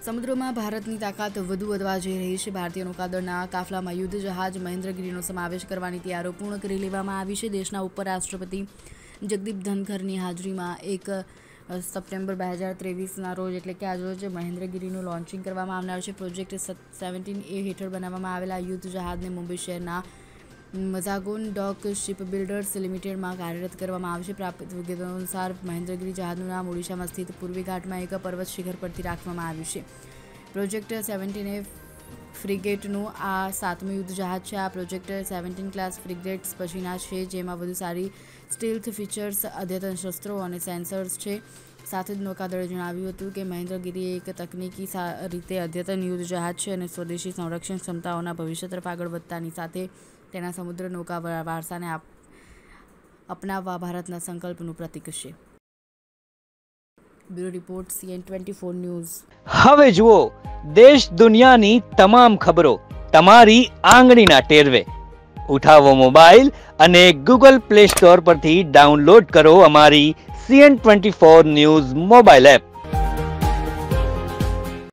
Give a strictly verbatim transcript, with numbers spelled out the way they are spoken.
સમુદ્રમાં ભારતની તાકાત વધુ વધવા જઈ રહી છે। ભારતીય નૌકાદળના કાફલામાં યુદ્ધ જહાજ મહેન્દ્રગીરીનો સમાવેશ કરવાની તૈયારીઓ પૂર્ણ કરી લેવામાં આવી છે। દેશના ઉપરાષ્ટ્રપતિ જગદીપ ધનખરની હાજરીમાં એક સપ્ટેમ્બર બે હજાર ત્રેવીસના રોજ એટલે કે આજરોજ મહેન્દ્રગીરીનું લોન્ચિંગ કરવામાં આવનાર છે। પ્રોજેક્ટ સેવન્ટીન એ હેઠળ બનાવવામાં આવેલા યુદ્ધ જહાજને મુંબઈ શહેરના મઝાગોન ડોક શિપ બિલ્ડર્સ લિમિટેડમાં કાર્યરત કરવામાં આવશે। પ્રાપ્ત વિગતો અનુસાર મહેન્દ્રગીરી જહાજનું નામ ઓડિશામાં સ્થિત પૂર્વી ઘાટમાં એક પર્વત શિખર પરથી રાખવામાં આવ્યું છે। પ્રોજેક્ટ સેવન્ટીન એ ફ્રિગેટનું આ સાતમું યુદ્ધ જહાજ છે। આ પ્રોજેક્ટ સેવન્ટીન ક્લાસ ફ્રિગેટ્સ પછીના છે, જેમાં વધુ સારી સ્ટીલ્થ ફીચર્સ, અદ્યતન શસ્ત્રો અને સેન્સર્સ છે। સાથે જ નૌકાદળે જણાવ્યું હતું કે મહેન્દ્રગીરી એક તકનીકી રીતે અદ્યતન યુદ્ધ જહાજ છે અને સ્વદેશી સંરક્ષણ ક્ષમતાઓના ભવિષ્ય તરફ આગળ વધતાની સાથે તેના સમુદ્ર નૌકા વારસાને અપનાવવા ભારતના સંકલ્પનું પ્રતીક છે। Bureau report CN twenty four news. હવે જુઓ દેશ દુનિયાની તમામ ખબરો તમારી આંગળીના ટેરવે। ઉઠાવો મોબાઈલ અને ગૂગલ પ્લે સ્ટોર પરથી ડાઉનલોડ કરો અમારી CN twenty four news mobile app.